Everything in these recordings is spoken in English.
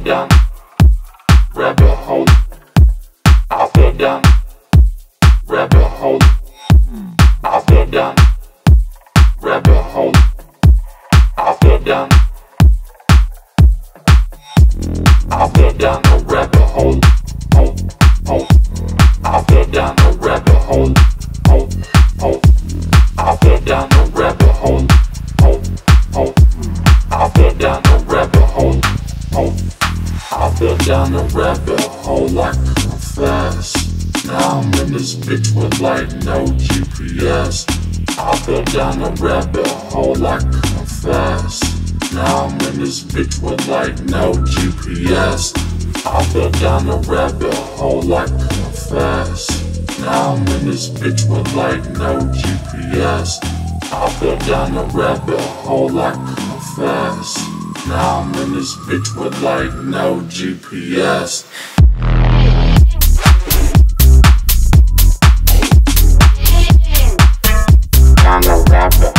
down rabbit hole. I fell down rabbit hole. I fell down rabbit hole. I fell down. I fell down a rabbit hole. Hole, hole. I fell down a rabbit hole. Hole, hole. I fell down a rabbit hole. Hole, hole. I fell down a rabbit hole. Hole. I fell down a rabbit hole like fast. Now I'm in this bitch with like no GPS. I fell down a rabbit hole like fast. Now I'm in this bitch with like no GPS. I fell down a rabbit hole like fast. Now I'm in this bitch with like no GPS. I fell down a rabbit hole like fast. Now I'm in this bitch with like no GPS. Down a rabbit.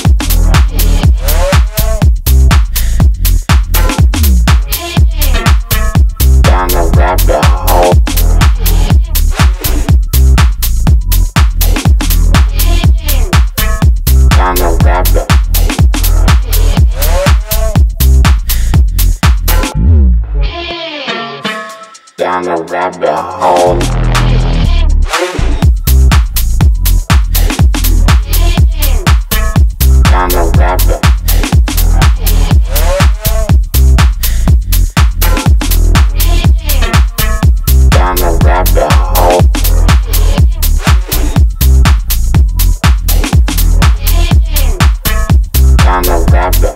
Down a rabbit hole. Down a rabbit. Down a rabbit hole. Down a rabbit. Down a rabbit hole. Down a rabbit.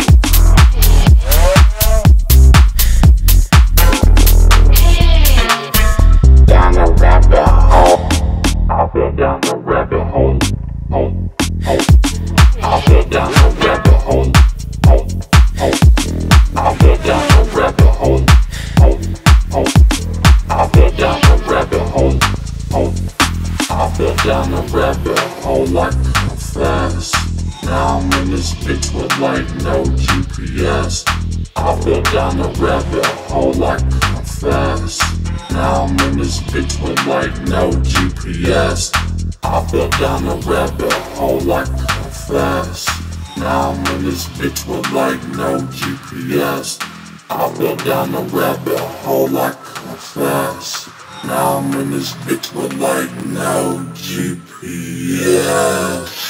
Down a rabbit hole. I fell down a rabbit hole. Hole, hole. I fell down a rabbit hole. Hole, hole. I fell down a rabbit hole. Hole, hole. I fell down a rabbit hole. Hole. I fell down a rabbit hole like fast. Now I'm in this bitch with like no GPS. I fell down a rabbit hole like fast. Now I'm in this bitch with like no GPS. I fell down a rabbit hole like fast. Now I'm in this bitch with like no GPS. I fell down a rabbit hole like fast. Now I'm in this bitch with like no GPS.